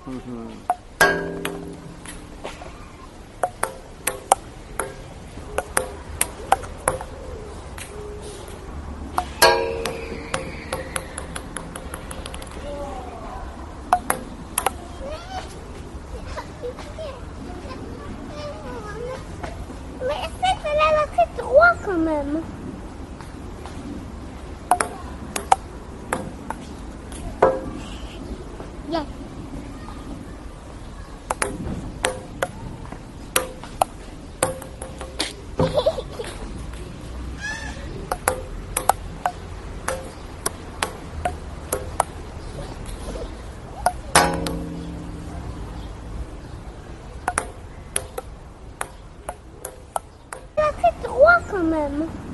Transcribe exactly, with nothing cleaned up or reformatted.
Mais c'est que là, c'est droit quand même. Yeah. Là, c'est droit quand même.